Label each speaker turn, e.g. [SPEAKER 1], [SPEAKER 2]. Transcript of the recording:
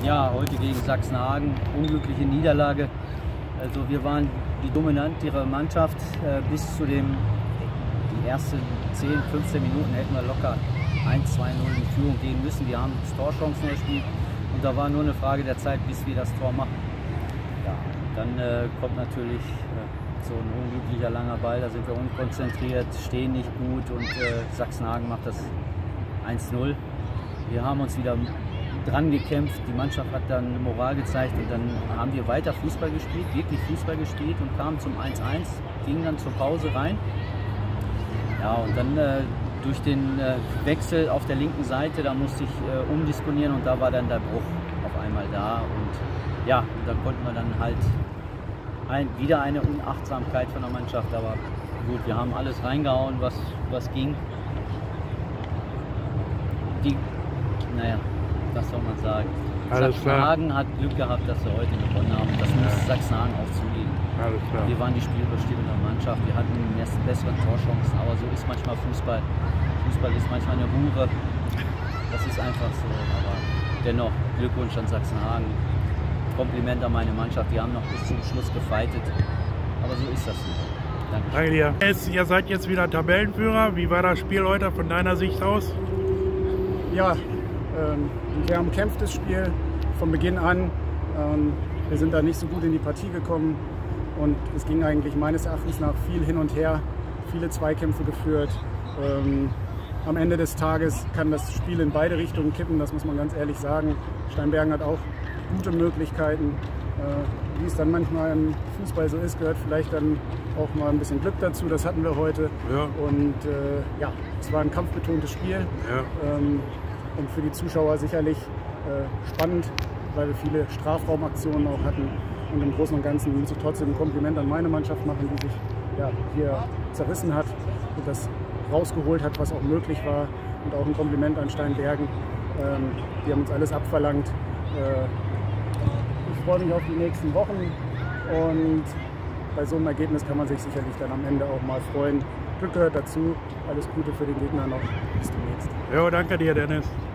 [SPEAKER 1] Ja, heute gegen Sachsenhagen, unglückliche Niederlage. Also wir waren die dominantere Mannschaft bis zu die ersten 10, 15 Minuten hätten wir locker 1-2-0 in Führung gehen müssen. Wir haben Torchancen erspielt und da war nur eine Frage der Zeit, bis wir das Tor machen. Ja, dann kommt natürlich so ein unglücklicher langer Ball, da sind wir unkonzentriert, stehen nicht gut und Sachsenhagen macht das 1-0. Wir haben uns wieder dran gekämpft, die Mannschaft hat dann Moral gezeigt und dann haben wir weiter Fußball gespielt, wirklich Fußball gespielt und kamen zum 1-1, gingen dann zur Pause rein. Ja, und dann durch den Wechsel auf der linken Seite, da musste ich umdisponieren und da war dann der Bruch auf einmal da und ja, da konnten wir dann halt wieder eine Unachtsamkeit von der Mannschaft, aber gut, wir haben alles reingehauen, was ging. Naja, was soll man sagen? Sachsenhagen hat Glück gehabt, dass wir heute gewonnen haben. Das muss Sachsenhagen auch zugeben.
[SPEAKER 2] Alles klar.
[SPEAKER 1] Wir waren die spielbestimmende Mannschaft, wir hatten bessere Torchancen, aber so ist manchmal Fußball. Fußball ist manchmal eine Hure. Das ist einfach so, aber dennoch Glückwunsch an Sachsenhagen. Kompliment an meine Mannschaft, die haben noch bis zum Schluss gefeitet. Aber so ist das nicht.
[SPEAKER 2] Danke dir. Ihr seid jetzt wieder Tabellenführer. Wie war das Spiel heute von deiner Sicht aus?
[SPEAKER 3] Ja, wir haben ein kämpftes Spiel von Beginn an. Wir sind da nicht so gut in die Partie gekommen und es ging eigentlich meines Erachtens nach viel hin und her, viele Zweikämpfe geführt. Am Ende des Tages kann das Spiel in beide Richtungen kippen, das muss man ganz ehrlich sagen. Steinbergen hat auch gute Möglichkeiten. Wie es dann manchmal im Fußball so ist, gehört vielleicht dann auch mal ein bisschen Glück dazu. Das hatten wir heute. Ja. Und ja, es war ein kampfbetontes Spiel. Ja. Und für die Zuschauer sicherlich spannend, weil wir viele Strafraumaktionen auch hatten. Und im Großen und Ganzen muss ich trotzdem ein Kompliment an meine Mannschaft machen, die sich ja, hier zerrissen hat und das rausgeholt hat, was auch möglich war. Und auch ein Kompliment an Steinbergen. Die haben uns alles abverlangt. Ich freue mich auf die nächsten Wochen und bei so einem Ergebnis kann man sich sicherlich dann am Ende auch mal freuen. Glück gehört dazu. Alles Gute für den Gegner noch. Bis demnächst.
[SPEAKER 2] Jo, danke dir, Dennis.